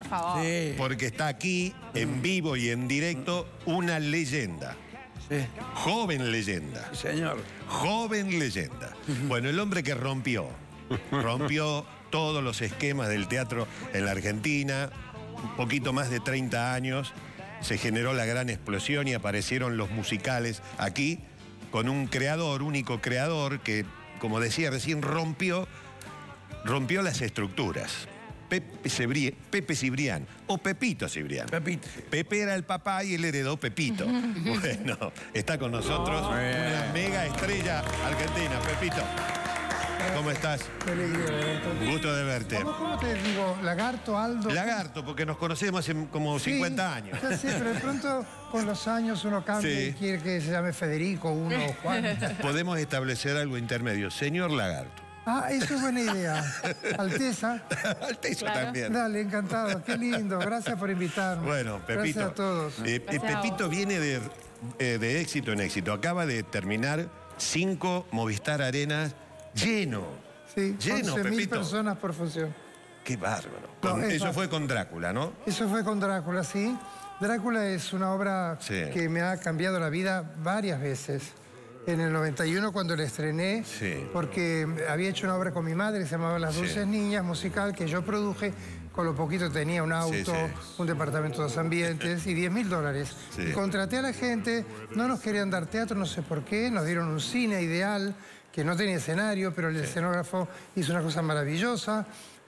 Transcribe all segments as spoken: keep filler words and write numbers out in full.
favor. Sí. Porque está aquí, en vivo y en directo, una leyenda. Sí. Joven leyenda. Sí, señor. Joven leyenda. Bueno, el hombre que rompió. Rompió todos los esquemas del teatro en la Argentina. Un poquito más de treinta años. Se generó la gran explosión y aparecieron los musicales aquí con un creador, único creador, que, como decía recién, rompió, rompió las estructuras. Pepe, Cebri, Pepe Cibrián, o Pepito Cibrián. Pepito. Pepe era el papá y él heredó Pepito. Bueno, está con nosotros Oh, una mega estrella argentina. Pepito, ¿cómo estás? Qué alegría, Gusto de verte. ¿Cómo, ¿Cómo te digo? ¿Lagarto, Aldo? Lagarto, porque nos conocemos hace como Sí, cincuenta años. ya sé, pero de pronto con los años uno cambia Sí. y quiere que se llame Federico, uno o Juan. Podemos establecer algo intermedio. Señor Lagarto. Ah, eso es buena idea. Alteza. Alteza Claro. también. Dale, encantado. Qué lindo. Gracias por invitarme. Bueno, Pepito. Gracias a todos. Eh, eh, Gracias a Pepito vos. viene de, eh, de éxito en éxito. Acaba de terminar cinco Movistar Arenas lleno. Sí, Lleno, once mil Pepito. personas por función. Qué bárbaro. No, Con- es eso bárbaro. fue con Drácula, ¿no? Eso fue con Drácula, sí. Drácula es una obra Sí. que me ha cambiado la vida varias veces. En el noventa y uno cuando la estrené, Sí. porque había hecho una obra con mi madre que se llamaba Las Sí. Dulces Niñas, musical, que yo produje. Con lo poquito tenía un auto, Sí, sí. un departamento de dos ambientes y diez mil dólares. Sí. Y contraté a la gente, no nos querían dar teatro, no sé por qué, nos dieron un cine ideal, que no tenía escenario, pero el escenógrafo hizo una cosa maravillosa.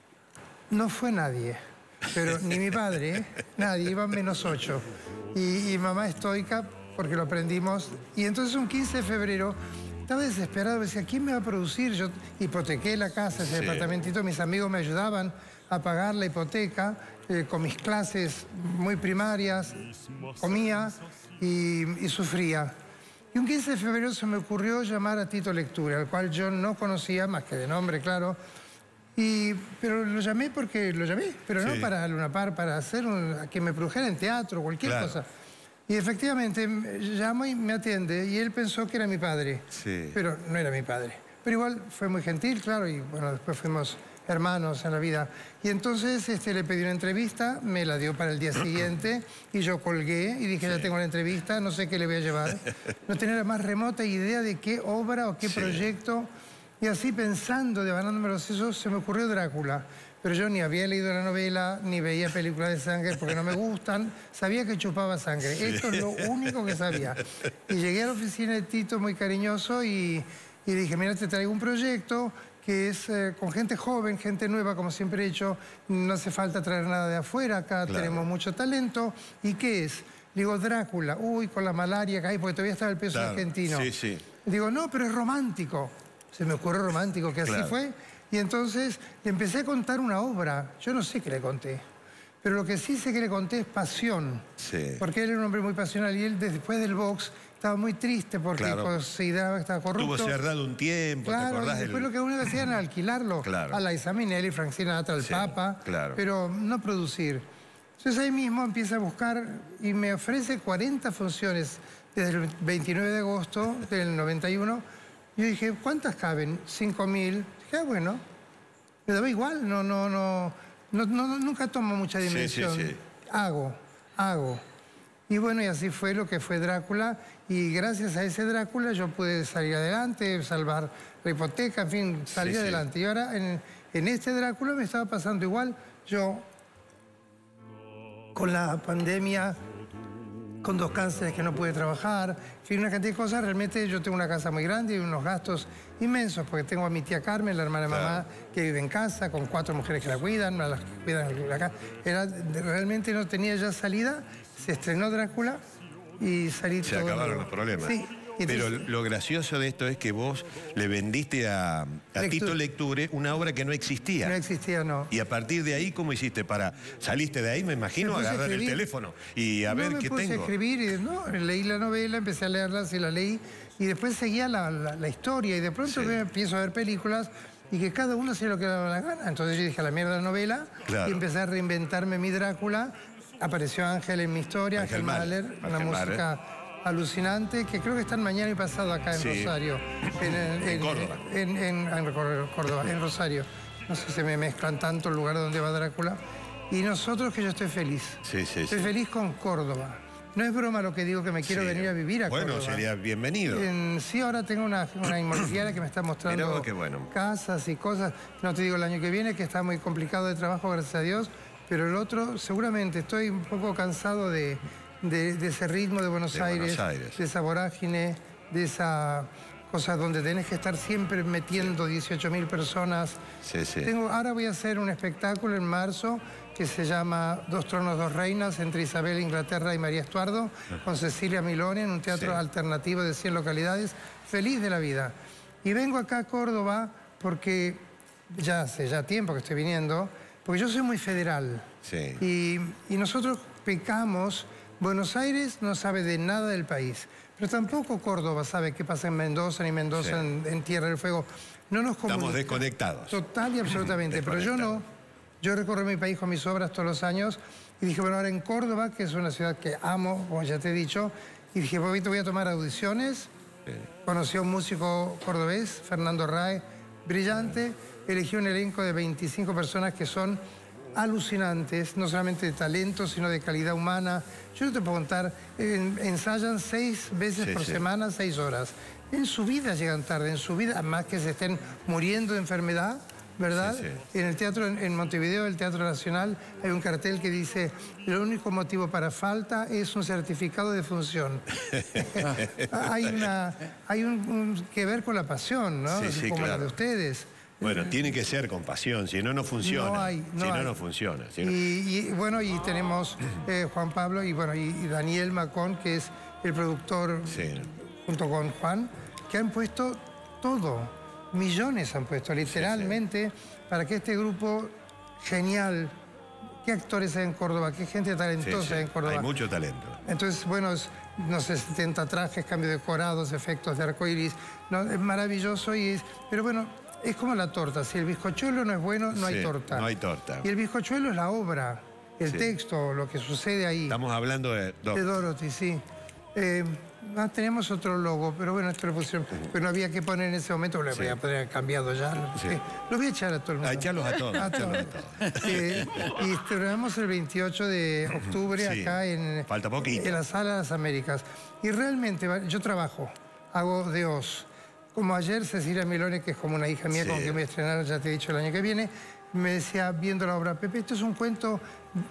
No fue nadie, pero ni mi padre, ¿eh? Nadie, iban menos ocho. Y, y mamá estoica, porque lo aprendimos. Y entonces un quince de febrero estaba desesperado, me decía, ¿quién me va a producir? Yo hipotequé la casa, ese Sí. departamentito, mis amigos me ayudaban a pagar la hipoteca eh, con mis clases muy primarias, comía y, y sufría. Y un quince de febrero se me ocurrió llamar a Tito Lecture, al cual yo no conocía, más que de nombre, claro. Y, pero lo llamé porque lo llamé, pero no Sí. para Luna Par, para hacer un- que me produjera en teatro, cualquier Claro. cosa. Y efectivamente, me- llamo y me atiende, y él pensó que era mi padre, Sí. pero no era mi padre. Pero igual fue muy gentil, claro, y bueno, después fuimos hermanos en la vida. Y entonces este, le pedí una entrevista, me la dio para el día siguiente, y yo colgué y dije, ya tengo la entrevista, no sé qué le voy a llevar. No tenía la más remota idea de qué obra o qué Sí. proyecto. Y así pensando, devanándome los sesos, se me ocurrió Drácula. Pero yo ni había leído la novela, ni veía películas de sangre porque no me gustan. Sabía que chupaba sangre. Esto es lo único que sabía. Y llegué a la oficina de Tito muy cariñoso y, y dije, mira, te traigo un proyecto que es eh, con gente joven, gente nueva, como siempre he hecho. No hace falta traer nada de afuera. Acá Claro. tenemos mucho talento. ¿Y qué es? Digo, Drácula. Uy, con la malaria que hay, porque todavía estaba el peso Claro. argentino. Sí, sí. Digo, no, pero es romántico. Se me ocurrió romántico, que así Claro. fue. Y entonces le empecé a contar una obra. Yo no sé qué le conté. Pero lo que sí sé que le conté es pasión. Sí. Porque él era un hombre muy pasional y él después del box estaba muy triste porque Claro. consideraba que estaba corrupto. Estuvo cerrado un tiempo, ¿te Claro, acordás y después del- lo que uno hacía era alquilarlo Claro. a la Liza Minnelli, Frank Sinatra, al Sí, Papa, claro. pero no producir. Entonces ahí mismo empieza a buscar y me ofrece cuarenta funciones desde el veintinueve de agosto del noventa y uno. Yo dije, ¿cuántas caben? cinco mil. Dije, ah, bueno, me daba igual, no, no, no, no, no- nunca tomo mucha Sí, sí, dimensión. sí. Hago, hago. Y bueno, y así fue lo que fue Drácula. Y gracias a ese Drácula yo pude salir adelante, salvar la hipoteca, en fin, salir Sí, sí. adelante. Y ahora en, en este Drácula me estaba pasando igual. Yo, con la pandemia, con dos cánceres que no pude trabajar, en fin, una cantidad de cosas. Realmente yo tengo una casa muy grande y unos gastos inmensos, porque tengo a mi tía Carmen, la hermana de Claro. mamá, que vive en casa, con cuatro mujeres que la cuidan, a las que cuidan la casa. Era, realmente no tenía ya salida, se estrenó Drácula y salí Se todo acabaron nuevo. los problemas. Sí. Y Pero entonces- lo gracioso de esto es que vos le vendiste a, a Lecture. Tito Lecture una obra que no existía. no existía, no. Y a partir de ahí, ¿cómo hiciste para...? Saliste de ahí, me imagino, Me a puse a agarrar el escribir. teléfono y a no ver me qué puse tengo. a escribir y no, leí la novela, empecé a leerla, sí la leí, y después seguía la, la- la historia, y de pronto Sí. me empiezo a ver películas y que cada uno hacía lo que le daba la gana. Entonces yo dije, a la mierda la novela, Claro. y empecé a reinventarme mi Drácula. Apareció Ángel en mi historia, Ángel Ángel Mahler, Mahler, una Ángel Mahler. música alucinante, que creo que están mañana y pasado acá en Sí. Rosario. En, el- En Córdoba. En, en- en Córdoba, en Rosario. No sé si se me mezclan tanto el lugar donde va Drácula. Y nosotros que yo estoy feliz. Sí, sí, estoy sí. feliz con Córdoba. No es broma lo que digo, que me quiero Sí. venir a vivir a bueno, Córdoba. Bueno, sería bienvenido. En, sí, ahora tengo una, una inmobiliaria que me está mostrando Mirá vos, qué bueno. casas y cosas. No te digo el año que viene, que está muy complicado de trabajo, gracias a Dios. Pero el otro, seguramente, estoy un poco cansado de, de, de ese ritmo de Buenos, de Aires, Buenos Aires, de esa vorágine, de esa cosa donde tenés que estar siempre metiendo sí. dieciocho mil personas. Sí, sí. Tengo, ahora voy a hacer un espectáculo en marzo que se llama Dos tronos, dos reinas, entre Isabel de Inglaterra y María Estuardo, con Cecilia Miloni, en un teatro sí. alternativo de cien localidades. Feliz de la vida. Y vengo acá a Córdoba porque ya hace ya tiempo que estoy viniendo, porque yo soy muy federal. Sí. Y, y nosotros pecamos. Buenos Aires no sabe de nada del país, pero tampoco Córdoba sabe qué pasa en Mendoza, ni Mendoza Sí. en, en Tierra del Fuego. No nos Estamos comunica- desconectados. Total y absolutamente, pero yo no. Yo recorro mi país con mis obras todos los años y dije, bueno, ahora en Córdoba, que es una ciudad que amo, como ya te he dicho, y dije, pues voy a tomar audiciones. Sí. Conocí a un músico cordobés, Fernando Rae, brillante. Elegí un elenco de veinticinco personas que son alucinantes, no solamente de talento, sino de calidad humana. Yo no te puedo contar, en- ensayan seis veces Sí, por sí. semana, seis horas. En su vida llegan tarde, en su vida, más que se estén muriendo de enfermedad, ¿verdad? Sí, sí. En el teatro, en, en Montevideo, el Teatro Nacional, hay un cartel que dice, el único motivo para falta es un certificado de función. hay una, hay un, un que ver con la pasión, ¿no? Sí, sí, como la claro. de ustedes. Bueno, tiene que ser con pasión, si no, no funciona. No hay, no si no, hay. no funciona. Si no- Y, y, bueno, y tenemos eh, Juan Pablo y bueno y, y Daniel Macón, que es el productor, Sí. junto con Juan, que han puesto todo, millones han puesto, literalmente, para que este grupo genial, qué actores hay en Córdoba, qué gente Sí, talentosa sí. hay en Córdoba. Hay mucho talento. Entonces, bueno, es, no sé, setenta trajes, cambio de decorados, efectos de arcoiris, no, es maravilloso y es, pero bueno, es como la torta, si el bizcochuelo no es bueno, no Sí, hay torta. no hay torta. Y el bizcochuelo es la obra, el Sí. texto, lo que sucede ahí. Estamos hablando de... do- De Dorothy, sí. Eh, ah, tenemos otro logo, pero bueno, esto lo pusieron, pero no había que poner en ese momento, lo Sí. voy a poner cambiado ya. Lo, Sí. eh, lo voy a echar a todo el mundo. Ah, echarlos a todos, A echarlos a todos. todos. Eh, y estrenamos el veintiocho de octubre Sí. acá en, Falta poquito. en la Sala de las Américas. Y realmente, va- yo trabajo, hago de os. Como ayer Cecilia Miloni, que es como una hija mía Sí. con quien voy a estrenar, ya te he dicho, el año que viene, me decía, viendo la obra, Pepe, esto es un cuento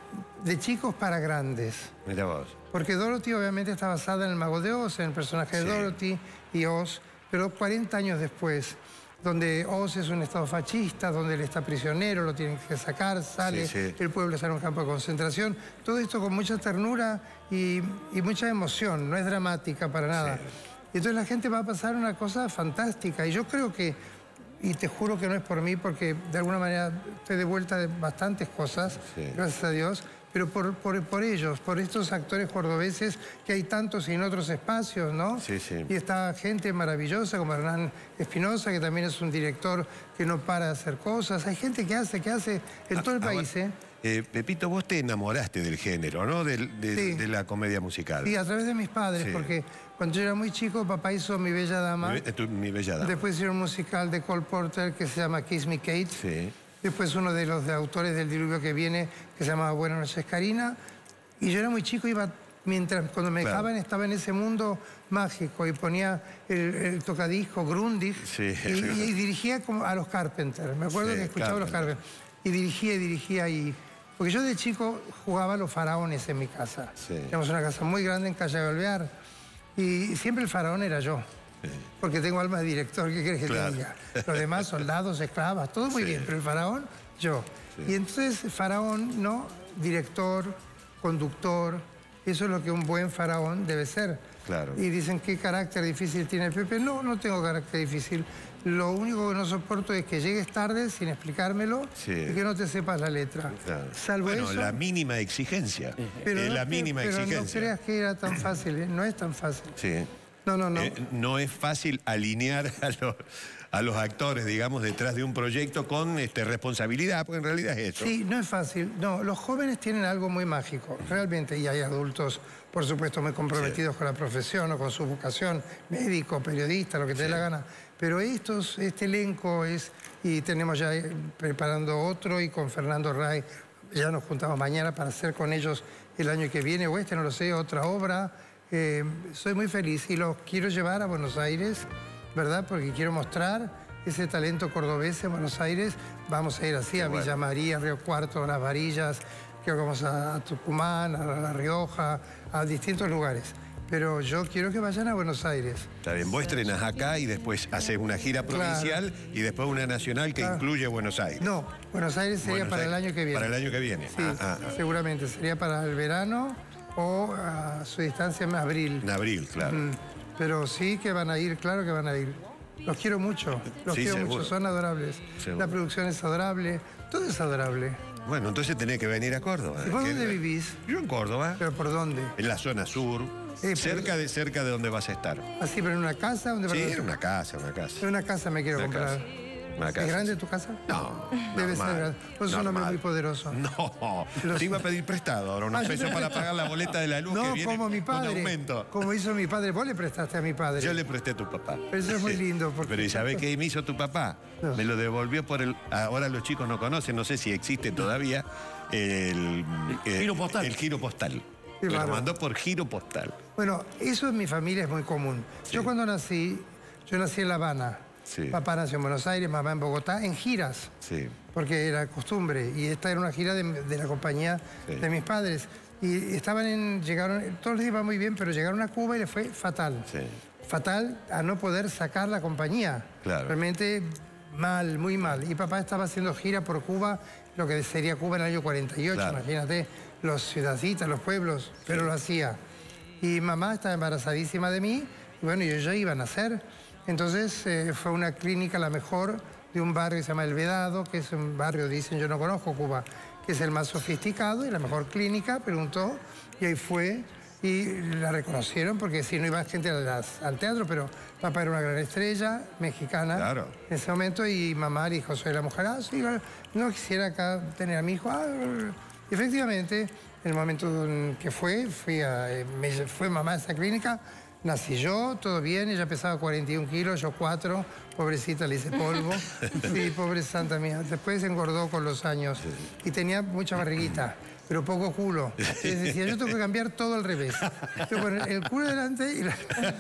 de chicos para grandes. Mira vos. Porque Dorothy obviamente está basada en el Mago de Oz, en el personaje de Sí. Dorothy y Oz, pero cuarenta años después, donde Oz es un estado fascista, donde él está prisionero, lo tienen que sacar, sale, Sí, sí. el pueblo está en un campo de concentración, todo esto con mucha ternura y, y mucha emoción, no es dramática para nada. Sí. Y entonces la gente va a pasar una cosa fantástica y yo creo que, y te juro que no es por mí, porque de alguna manera estoy de vuelta de bastantes cosas, Sí. gracias a Dios, pero por, por, por ellos, por estos actores cordobeses que hay tantos en otros espacios, ¿no? Sí, sí. Y está gente maravillosa como Hernán Espinosa, que también es un director que no para de hacer cosas. Hay gente que hace, que hace en todo el Ah, ah, país, ¿eh? Eh, Pepito, vos te enamoraste del género, ¿no? Del- de, Sí. de la comedia musical. Y a través de mis padres, Sí. porque cuando yo era muy chico, papá hizo Mi Bella Dama. Mi, be- tu- mi bella dama. Después hicieron un musical de Cole Porter que se llama Kiss Me Kate. Sí. Después uno de los de autores del diluvio que viene, que se llama Buenas noches, Karina. Y yo era muy chico, iba, mientras, cuando me Claro. dejaban, estaba en ese mundo mágico y ponía el, el tocadisco Grundig Sí. y, y- y dirigía como a los Carpenter. Me acuerdo Sí, que escuchaba a los Carpenter. Carpenter. Y dirigía y dirigía y... Porque yo de chico jugaba a los faraones en mi casa. Sí. Teníamos una casa muy grande en Calle Galvear. Y siempre el faraón era yo. Porque tengo alma de director, ¿qué querés que Claro. te diga? Los demás, soldados, esclavas, todo muy Sí. bien, pero el faraón, yo. Sí. Y entonces, faraón, ¿no? Director, conductor, eso es lo que un buen faraón debe ser. Claro. Y dicen, ¿qué carácter difícil tiene Pepe? No, no tengo carácter difícil. Lo único que no soporto es que llegues tarde sin explicármelo Sí. y que no te sepas la letra. Claro. Salvo bueno, eso... la mínima exigencia. pero es no la cre- mínima pero exigencia. no creas que era tan fácil, ¿eh? No es tan fácil. Sí. No, no, no. Eh, no es fácil alinear a los, a los actores, digamos, detrás de un proyecto con este, responsabilidad, porque en realidad es eso. Sí, no es fácil. No, los jóvenes tienen algo muy mágico, realmente, y hay adultos, por supuesto, muy comprometidos Sí. con la profesión o con su vocación, médico, periodista, lo que te dé la gana. Pero estos, este elenco es, y tenemos ya eh, preparando otro, y con Fernando Ray, ya nos juntamos mañana para hacer con ellos el año que viene, o este, no lo sé, otra obra. Eh, soy muy feliz y los quiero llevar a Buenos Aires, ¿verdad? Porque quiero mostrar ese talento cordobés en Buenos Aires. Vamos a ir así a bueno. Villa María, Río Cuarto, Las Varillas, creo que vamos a, a Tucumán, a La Rioja, a distintos lugares. Pero yo quiero que vayan a Buenos Aires. Está bien, vos estrenás acá y después haces una gira provincial, claro, y después una nacional que, claro, incluye Buenos Aires. No, Buenos Aires sería Buenos para Aires, el año que viene. Para el año que viene. Sí, ah, ah, ah. seguramente. Sería para el verano o a su distancia en abril. En abril, claro. Mm, pero sí que van a ir, claro que van a ir. Los quiero mucho, los sí, quiero seguro. mucho, son adorables. Seguro. La producción es adorable, todo es adorable. Bueno, entonces tenés que venir a Córdoba. ¿Y por dónde vivís? Yo en Córdoba. ¿Pero por dónde? En la zona sur, eh, cerca, de, cerca de donde vas a estar. ¿Así, pero en una casa? ¿Dónde sí, vas a... en una casa, una casa. En una casa me quiero una comprar. Casa. Una casa. ¿Es grande tu casa? No, debe normal, ser grande. Vos sos un hombre muy poderoso. No, Los... te iba a pedir prestado ahora unos pesos para pagar la boleta de la luz no, que viene como mi padre, con aumento. Como hizo mi padre, vos le prestaste a mi padre. Yo le presté a tu papá. Pero eso es muy lindo. Porque... Pero ¿y sabés qué me hizo tu papá? No. Me lo devolvió por el... Ahora los chicos no conocen, no sé si existe todavía, el, el giro postal. El giro postal. Sí, me claro. lo mandó por giro postal. Bueno, eso en mi familia es muy común. Sí. Yo cuando nací, yo nací en La Habana. Sí. Papá nació en Buenos Aires, mamá en Bogotá, en giras, sí, porque era costumbre. Y esta era una gira de, de la compañía sí. de mis padres. Y estaban en, llegaron, todos les iba muy bien, pero llegaron a Cuba y les fue fatal. Sí. Fatal a no poder sacar la compañía. Claro. Realmente mal, muy mal. Y papá estaba haciendo gira por Cuba, lo que sería Cuba en el año cuarenta y ocho, claro. Imagínate, los ciudadcitas, los pueblos, sí. pero lo hacía. Y mamá estaba embarazadísima de mí, y bueno, yo ya iba a nacer. Entonces eh, fue una clínica la mejor de un barrio que se llama El Vedado, que es un barrio, dicen, yo no conozco Cuba, que es el más sofisticado y la mejor clínica, preguntó, y ahí fue, y la reconocieron, porque si no iba gente a las, al teatro, pero papá era una gran estrella mexicana claro. en ese momento, y mamá dijo, soy la mujer, ah, sí, no quisiera acá tener a mi hijo. Ah, y efectivamente, en el momento en que fue, fui a, me, fue mamá a esa clínica. Nací yo, todo bien, ella pesaba cuarenta y un kilos, yo cuatro, pobrecita, le hice polvo. Sí, pobre santa mía. Después engordó con los años y tenía mucha barriguita, pero poco culo. Les decía, yo tengo que cambiar todo al revés. Yo poner el culo delante y la...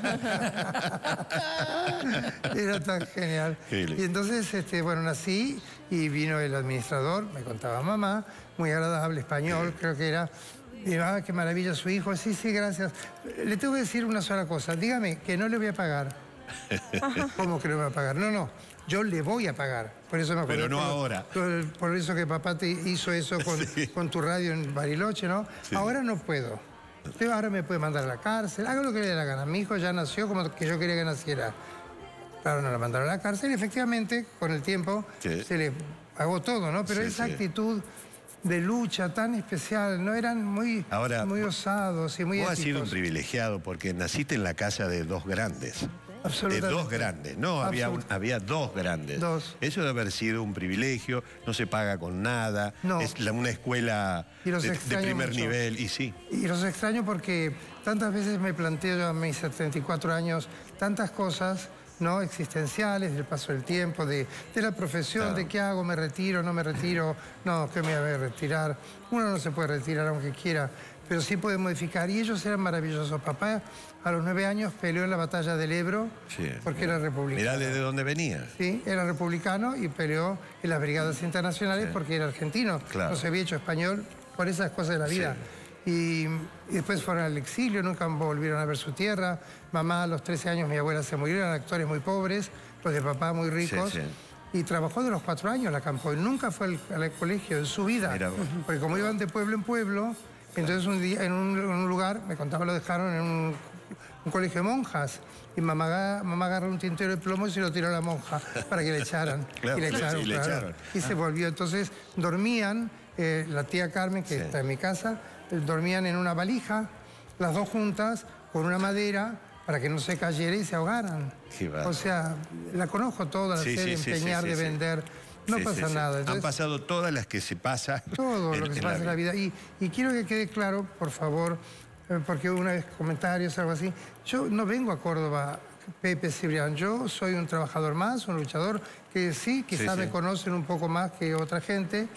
Era tan genial. Y entonces, este, bueno, nací y vino el administrador, me contaba mamá, muy agradable, español, creo que era... Y, ah, qué maravilla su hijo. Sí, sí, gracias. Le tengo que decir una sola cosa. Dígame que no le voy a pagar. ¿Cómo que no le voy a pagar? No, no. Yo le voy a pagar. Por eso me acuerdo. Pero no por, ahora. Por, por eso que papá te hizo eso con, sí. con tu radio en Bariloche, ¿no? Sí. Ahora no puedo. Usted ahora me puede mandar a la cárcel. Haga lo que le dé la gana. Mi hijo ya nació como que yo quería que naciera. Claro, no lo mandaron a la cárcel. Y efectivamente, con el tiempo, sí. se le pagó todo, ¿no? Pero sí, esa sí. actitud... de lucha tan especial, no eran muy, Ahora, muy osados y muy vos éticos. has sido un privilegiado porque naciste en la casa de dos grandes. De dos grandes, no, había, un, había dos grandes. Dos. Eso debe haber sido un privilegio, no se paga con nada, no. es la, una escuela de, de primer mucho. nivel, y sí. Y los extraño porque tantas veces me planteo yo a mis setenta y cuatro años tantas cosas, ¿no? Existenciales, del paso del tiempo, de, de la profesión, claro. de qué hago, me retiro, no me retiro, no, que me voy a retirar. Uno no se puede retirar aunque quiera, pero sí puede modificar. Y ellos eran maravillosos. Papá a los nueve años peleó en la batalla del Ebro, sí, porque mira, era republicano. Mirá desde dónde venía. Sí, era republicano y peleó en las brigadas internacionales sí. porque era argentino. Claro. No se había hecho español por esas cosas de la vida. Sí. Y, y después fueron al exilio, nunca volvieron a ver su tierra. Mamá a los trece años, mi abuela se murió, eran actores muy pobres, los de papá muy ricos. Sí, sí. Y trabajó de los cuatro años la Campoy, nunca fue al, al colegio en su vida. Mira, porque como iban de pueblo en pueblo, entonces un día en un, en un lugar, me contaba, lo dejaron en un, un colegio de monjas. Y mamá, mamá agarró un tintero de plomo y se lo tiró a la monja para que le echaran. Claro, y le echaron, sí, le claro. echaron. Y se volvió. Entonces dormían, eh, la tía Carmen, que sí. está en mi casa, dormían en una valija, las dos juntas, con una madera, para que no se cayera y se ahogaran. O sea, la conozco toda, la sí, sé de sí, empeñar, sí, sí, de vender. No sí, pasa sí, nada. Sí. Entonces, han pasado todas las que se pasa. Todo en, lo que se en pasa la en la vida. Y, y quiero que quede claro, por favor, eh, porque una vez comentarios, algo así. Yo no vengo a Córdoba, Pepe Cibrián. Yo soy un trabajador más, un luchador, que sí, quizás sí, sí. me conocen un poco más que otra gente,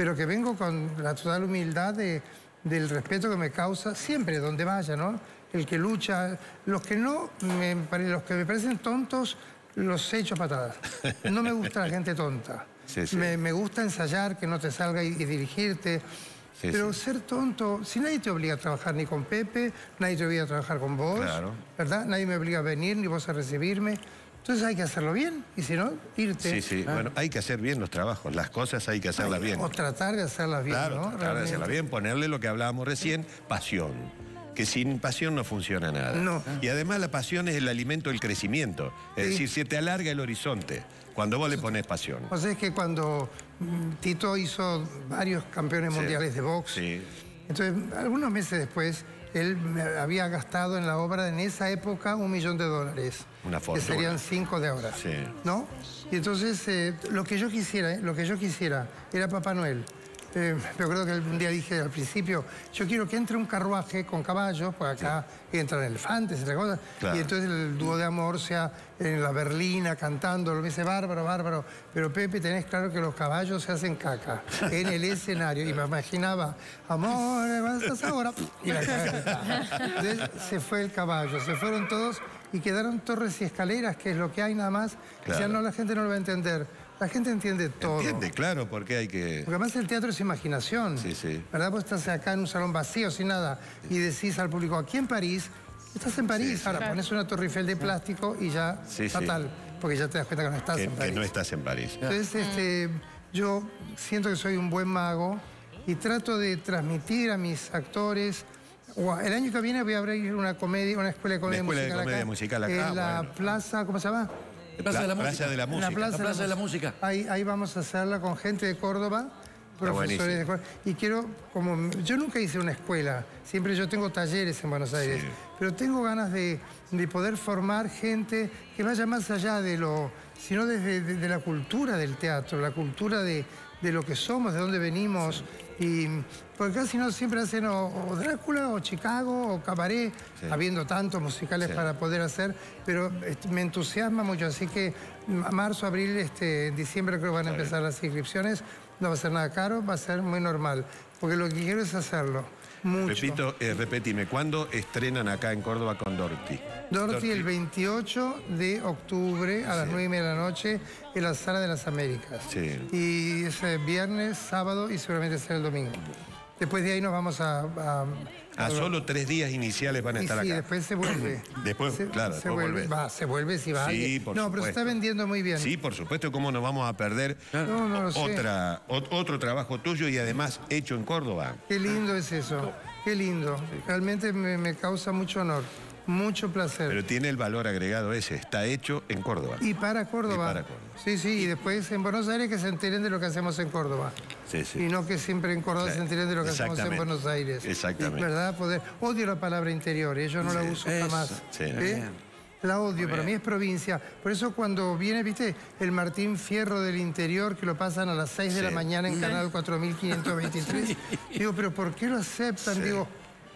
pero que vengo con la total humildad de, del respeto que me causa siempre, donde vaya, ¿no? El que lucha, los que no, me, los que me parecen tontos, los echo a patadas. No me gusta la gente tonta. Sí, sí. Me, me gusta ensayar, que no te salga y, y dirigirte. Sí, pero sí. Ser tonto, si nadie te obliga a trabajar ni con Pepe, nadie te obliga a trabajar con vos, claro. ¿verdad? Nadie me obliga a venir, ni vos a recibirme. Entonces hay que hacerlo bien, y si no, irte. Sí, sí, ah. bueno, hay que hacer bien los trabajos, las cosas hay que hacerlas hay, bien. O tratar de hacerlas bien, claro, ¿no? tratar Realmente. de hacerlas bien, ponerle lo que hablábamos recién, pasión. Que sin pasión no funciona nada. No. Y además la pasión es el alimento del crecimiento. Es sí. decir, se te alarga el horizonte cuando vos le pones pasión. O sea, es que cuando Tito hizo varios campeones sí. mundiales de box, sí. entonces algunos meses después, él había gastado en la obra en esa época un millón de dólares. Una fortuna. Que serían cinco de ahora. Sí. ¿No? Y entonces, eh, lo que yo quisiera, eh, lo que yo quisiera era Papá Noel. Eh, me acuerdo que un día dije al principio, yo quiero que entre un carruaje con caballos, pues acá sí. entran elefantes, entre cosas, claro. y entonces el dúo de amor sea en la berlina cantando, lo me dice bárbaro, bárbaro, pero Pepe, tenés claro que los caballos se hacen caca en el escenario, y me imaginaba, amor, vas ahora, y la caca. Entonces se fue el caballo, se fueron todos y quedaron torres y escaleras, que es lo que hay nada más, claro. ya no, la gente no lo va a entender. La gente entiende todo. Entiende, claro, porque hay que... Porque además el teatro es imaginación. Sí, sí. ¿Verdad? Vos estás acá en un salón vacío, sin nada, y decís al público, aquí en París, estás en París. Sí, Ahora sí. pones una Torre Eiffel de plástico y ya, sí, fatal. Sí. Porque ya te das cuenta que no estás que, en París. Que no estás en París. Entonces, este, yo siento que soy un buen mago y trato de transmitir a mis actores... El año que viene voy a abrir una comedia, una escuela de comedia, escuela musical, de comedia acá, musical acá. En la bueno. plaza, ¿cómo se llama? Plaza, la, de la, plaza de la Música. La Plaza, la plaza de la Música. Ahí, ahí vamos a hacerla con gente de Córdoba, profesores de Córdoba. Y quiero, como yo nunca hice una escuela, siempre yo tengo talleres en Buenos Aires, sí. pero tengo ganas de, de poder formar gente que vaya más allá de lo, sino desde de, de la cultura del teatro, la cultura de, de lo que somos, de dónde venimos. Sí. Y porque casi no siempre hacen o, o Drácula o Chicago o Cabaret, sí. habiendo tantos musicales sí. para poder hacer, pero este, me entusiasma mucho, así que marzo, abril, este, diciembre creo que van a empezar sí. las inscripciones, no va a ser nada caro, va a ser muy normal, porque lo que quiero es hacerlo. Mucho. Repito, eh, repetime, ¿cuándo estrenan acá en Córdoba con Dorothy? Dorothy, Dorothy. el veintiocho de octubre a las nueve y media de la noche en la Sala de las Américas. Sí. Y es eh, viernes, sábado y seguramente será el domingo. Después de ahí nos vamos a... A, a, a solo tres días iniciales van a estar sí, acá. Sí, después se vuelve. después, se, claro, se después vuelve. Va, se vuelve si va. Sí, por no, supuesto. pero se está vendiendo muy bien. Sí, por supuesto, ¿cómo nos vamos a perder no, no lo otra, o, otro trabajo tuyo y además hecho en Córdoba? Qué lindo es eso, qué lindo. Realmente me, me causa mucho honor. Mucho placer. Pero tiene el valor agregado ese, está hecho en Córdoba. Y para Córdoba. Y para Córdoba. Sí, sí, y después en Buenos Aires que se enteren de lo que hacemos en Córdoba. Sí, sí. Y no que siempre en Córdoba claro. se enteren de lo que hacemos en Buenos Aires. Exactamente. Y, ¿verdad? Poder... Odio la palabra interior, ¿eh? Yo no sí. la uso Eso. jamás. Sí. ¿Eh? La odio, para mí es provincia. Por eso cuando viene, viste, el Martín Fierro del Interior, que lo pasan a las seis sí. de la mañana en Canal cuatro mil quinientos veintitrés, sí. digo, pero ¿por qué lo aceptan? Sí. Digo,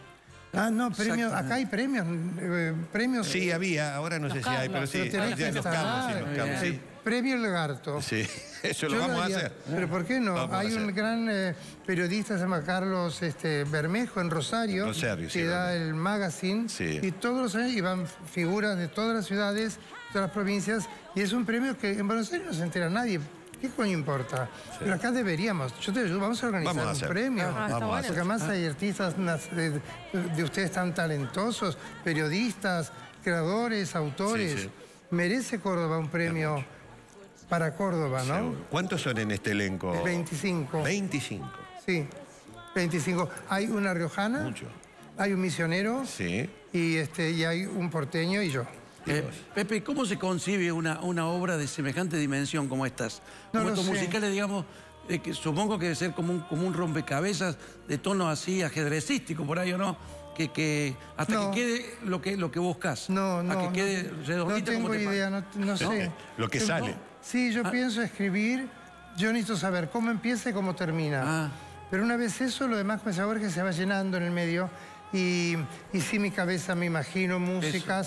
ah, no, premios, acá hay premios, eh, premios. Sí, había, ahora no los sé Carlos, si hay, pero sí, pero ya, los Carlos, sí, los Carlos, sí. Premio Lagarto. Sí, eso lo Yo vamos lo a hacer. Pero ¿por qué no? Vamos hay un gran eh, periodista, se llama Carlos este, Bermejo, en Rosario, Rosario que sí, da ¿verdad? el magazine, sí. y todos los años iban figuras de todas las ciudades, todas las provincias, y es un premio que en Buenos Aires no se entera nadie. ¿Qué coño importa? Sí. Pero acá deberíamos. Yo te ayudo, vamos a organizar vamos a un premio. Ah, vamos bueno. Porque además hay artistas de, de ustedes tan talentosos, periodistas, creadores, autores. Sí, sí. Merece Córdoba un premio para Córdoba, ¿no? Seguro. ¿Cuántos son en este elenco? veinticinco. veinticinco. Sí, veinticinco. Hay una riojana. Mucho. Hay un misionero. Sí. Y, este, y hay un porteño y yo. Eh, Pepe, ¿cómo se concibe una, una obra de semejante dimensión como estas? No como lo estos sé. musicales, digamos, eh, que supongo que debe ser como un, como un rompecabezas de tono así ajedrecístico por ahí, ¿o no? Que, que hasta no. que quede lo que, lo que buscas. No, no. A que quede no, redondito. no tengo como te idea, no, no sé. Lo que Pero, sale. Sí, yo ah. pienso escribir, yo necesito saber cómo empieza y cómo termina. Ah. Pero una vez eso, lo demás pues saber que se va llenando en el medio. Y, y sí, mi cabeza me imagino músicas. Eso.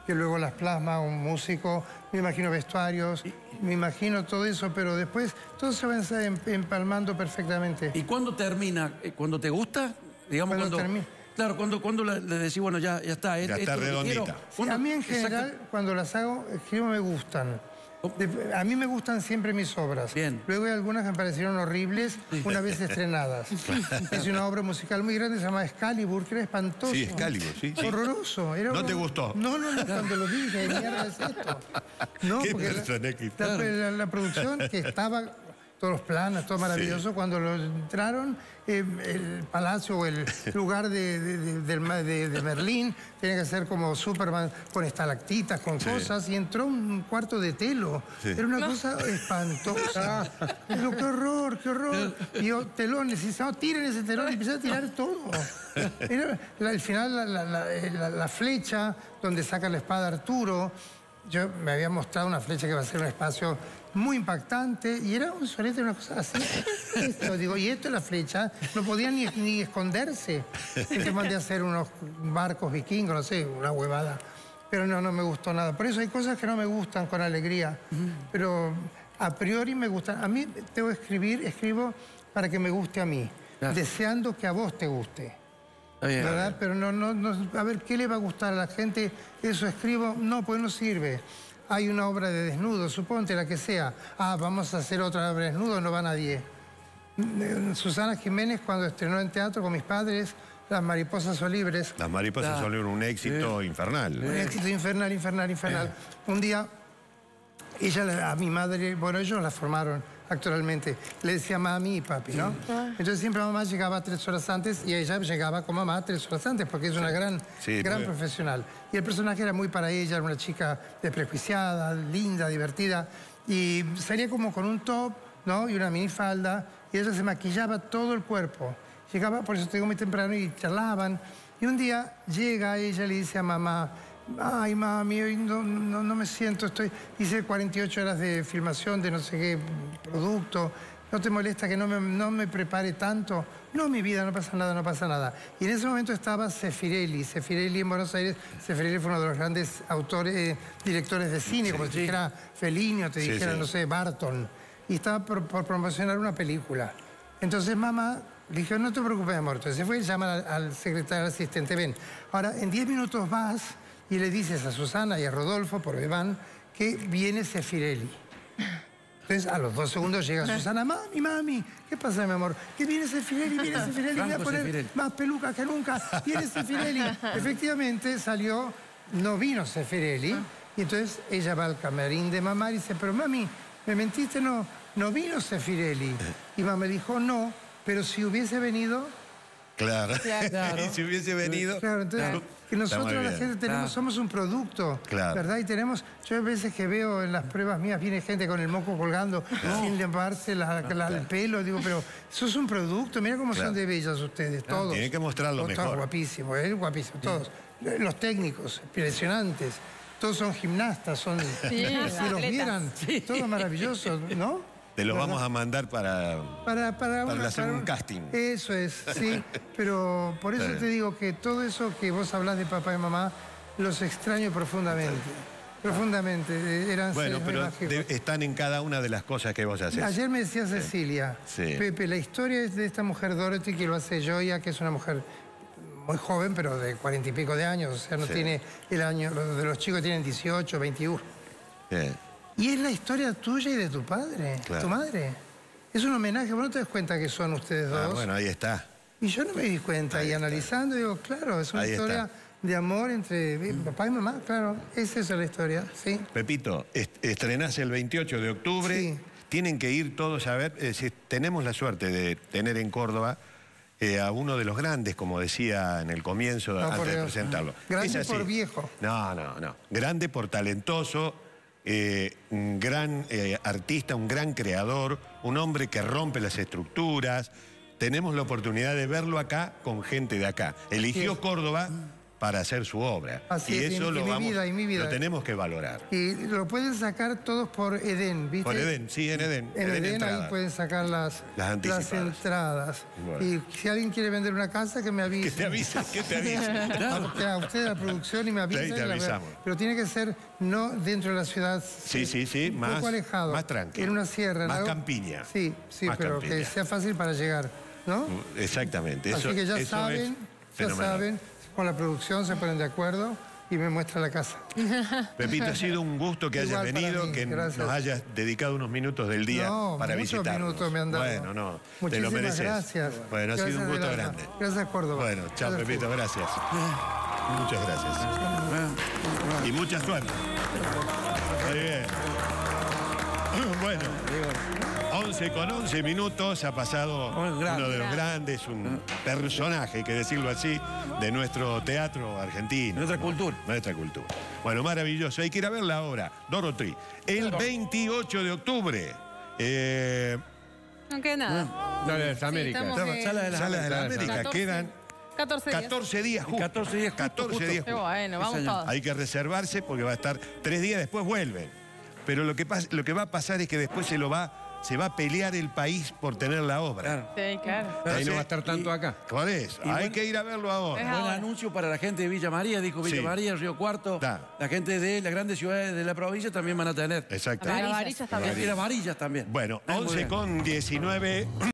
que luego las plasma un músico, me imagino vestuarios, me imagino todo eso, pero después todo se va em- empalmando perfectamente. ¿Y cuándo termina? ¿Cuando te gusta? Digamos, Cuando cuando... termina. Claro, cuando, cuando le, le decís, bueno, ya, ya está. Ya esto está es lo que redondita. quiero. Sí, ¿Cuándo? a mí en general, Exacto. cuando las hago, escribo me gustan. De- a mí me gustan siempre mis obras. Bien. Luego hay algunas que me parecieron horribles una vez estrenadas. Es una obra musical muy grande, se llama Excalibur, que era espantoso. Sí, Excalibur, sí, sí. Horroroso. Era ¿No horror- te gustó? No, no, no, cuando lo vi dije, ¿qué mierda es esto? No, ¿Qué porque la- personaje? la, la- la producción que estaba, todos los planos, todo maravilloso, cuando lo entraron, eh, el palacio o el lugar de, de, de- del ma- de- de Merlín tenía que ser como Superman, con estalactitas, con Sí. cosas, y entró un cuarto de telo. Sí. Era una cosa espantosa. Digo, qué horror, qué horror. Y yo, telón, necesitaba, tiren ese telón, y empecé a tirar todo. Era, la- al final, la, la- la- eh, la- la flecha donde saca la espada Arturo, yo me había mostrado una flecha que va a ser un espacio muy impactante y era un solete, una cosa así. Esto, digo, y esto es la flecha, no podía ni, ni esconderse. Entonces mandé a hacer unos barcos vikingos, no sé, una huevada. Pero no, no me gustó nada. Por eso hay cosas que no me gustan con alegría, pero a priori me gustan. A mí tengo que escribir, escribo para que me guste a mí, Claro. deseando que a vos te guste. Está bien. ¿Verdad? Pero no, no, no, a ver, ¿qué le va a gustar a la gente? Eso escribo, no, pues no sirve. Hay una obra de desnudo, suponte la que sea. Ah, vamos a hacer otra obra de desnudo, no va nadie. Mm, Susana Jiménez, cuando estrenó en teatro con mis padres, Las mariposas son libres, Las mariposas Claro. son un éxito infernal. un éxito infernal, infernal, infernal. Un día, ella, la- a mi madre, bueno, ellos la formaron actualmente, le decía mami y papi, ¿no? Entonces siempre mamá llegaba tres horas antes y ella llegaba con mamá tres horas antes porque es una gran, Sí, gran pues. profesional. Y el personaje era muy para ella, era una chica desprejuiciada, linda, divertida, y salía como con un top, ¿no? Y una minifalda, y ella se maquillaba todo el cuerpo. Llegaba, por eso te digo, muy temprano y charlaban. Y un día llega ella y le dice a mamá, ay, mami, hoy no, no, no me siento, estoy... Hice cuarenta y ocho horas de filmación de no sé qué producto, ¿no te molesta que no me, no me prepare tanto? No, mi vida, no pasa nada, no pasa nada. Y en ese momento estaba Sefirelli, Sefirelli en Buenos Aires. Sefirelli fue uno de los grandes autores, eh, directores de cine, como si dijera Fellini o te Sí, dijera, sí. no sé, Barton. Y estaba por, por promocionar una película. Entonces mamá le dijo, no te preocupes, amor. Entonces se fue y llama al, al secretario, al asistente, ven, ahora en diez minutos vas y le dices a Susana y a Rodolfo, por Iván, que viene Sefirelli. Entonces a los dos segundos llega Susana, mami, mami, ¿qué pasa, mi amor? Que viene Sefirelli, viene Sefirelli, me voy a Franco poner Sefirelli. más peluca que nunca, viene Sefirelli. Efectivamente salió, no vino Sefirelli, y entonces ella va al camarín de mamá y dice, pero mami, me mentiste, no, no vino Sefirelli. Y mamá dijo, no, pero si hubiese venido... Claro. Claro. Y si hubiese venido... Claro, entonces, Claro. que nosotros Está muy la bien. gente tenemos, Claro. somos un producto, Claro. ¿verdad? Y tenemos, yo a veces que veo en las pruebas mías, viene gente con el moco colgando, sin limpiarse la- la- el pelo, digo, pero eso es un producto, mira cómo Claro. son de bellas ustedes, todos. tienen que mostrar lo Todos mejor. guapísimos, él guapísimo, todos. Los técnicos, impresionantes, todos son gimnastas, son, si los atletas. vieran, todos maravillosos, ¿no? Te los ¿Verdad? vamos a mandar para... Para, para, Para hacer un un- casting. Eso es, sí. Pero por eso Sí. te digo que todo eso que vos hablas de papá y mamá, los extraño profundamente. Profundamente. eh, Eran Bueno, seres pero mágicos. de- están en cada una de las cosas que vos haces. Ayer me decía Cecilia, Sí. Pepe, la historia es de esta mujer Dorothy que lo hace Joya, que es una mujer muy joven, pero de cuarenta y pico de años. O sea, no Sí. tiene el año, los de los chicos tienen dieciocho, veintiuno. Bien. Y es la historia tuya y de tu padre, Claro. tu madre. Es un homenaje, vos no te das cuenta que son ustedes dos. Ah, bueno, ahí está. Y yo no me di cuenta, Ahí y está. analizando, digo, claro, es una Ahí historia está. de amor entre eh, papá y mamá, claro, es esa la historia, sí. Pepito, est- estrenás el veintiocho de octubre. Sí. Tienen que ir todos a ver. Es decir, tenemos la suerte de tener en Córdoba eh, a uno de los grandes, como decía en el comienzo, No, por antes de Dios. presentarlo. Grande Es así. por viejo. No, no, no. Grande por talentoso, eh, un gran eh, artista, un gran creador, un hombre que rompe las estructuras. Tenemos la oportunidad de verlo acá con gente de acá. Eligió Sí. Córdoba para hacer su obra. Así y es, eso y- lo, y mi vamos, vida, y mi vida. lo tenemos que valorar. Y lo pueden sacar todos por Edén, ¿viste? Por Edén, sí, en Edén. En Edén, ahí Entrada. pueden sacar las, Las anticipadas. entradas. Bueno. Y si alguien quiere vender una casa, que me avise. Que te avise, que te avise. Porque a usted, a la producción, y me avisa. Sí, te y la avisamos. verdad. Pero tiene que ser no dentro de la ciudad. Sí, sí, sí, un más, poco alejado. más tranquilo. En una sierra. en Más algo- campiña. Sí, sí, Más pero campiña. que sea fácil para llegar, ¿no? Exactamente. Eso, Así que ya eso saben, es ya fenomenal. saben, con la producción se ponen de acuerdo y me muestra la casa. Pepito, ha sido un gusto que hayas Igual para venido, mí, que gracias. nos hayas dedicado unos minutos del día No, para muchos visitarnos. minutos me han dado. Bueno, no, te lo Muchísimas mereces. gracias. Bueno, ha sido Gracias un gusto del alma. grande. Gracias, Córdoba. Bueno, chao, Gracias, Pepito, gracias. Muchas gracias. Y mucha suerte. Muy bien. Bueno, once con once minutos ha pasado Un grande. uno de los grandes, un personaje, hay que decirlo así, de nuestro teatro argentino. Nuestra cultura. Nuestra cultura. Bueno, maravilloso. Hay que ir a ver la obra, Dorothy, el veintiocho de octubre. Eh, No queda nada. Sala de las Sí, Américas. estamos, eh, Sala de las Sala de la Américas. América. catorce. Quedan catorce días. catorce días justo. catorce días justo, catorce justo. días Qué justo. bueno, vamos señor. todos. Hay que reservarse porque va a estar tres días, después vuelven. Pero lo que, pasa, lo que va a pasar es que después se lo va, se va a pelear el país por tener la obra. Claro. Sí, claro. Ahí no va a Entonces, estar tanto acá. ¿Cuál es? Y Hay bueno- que ir a verlo ahora. Es Buen ahora. anuncio para la gente de Villa María, dijo Villa Sí. María, Río Cuarto. Da. La gente de las grandes ciudades de la provincia también van a tener. Exacto. Las varillas también. Y las varillas también. Bueno, Ah, muy once bien. con diecinueve.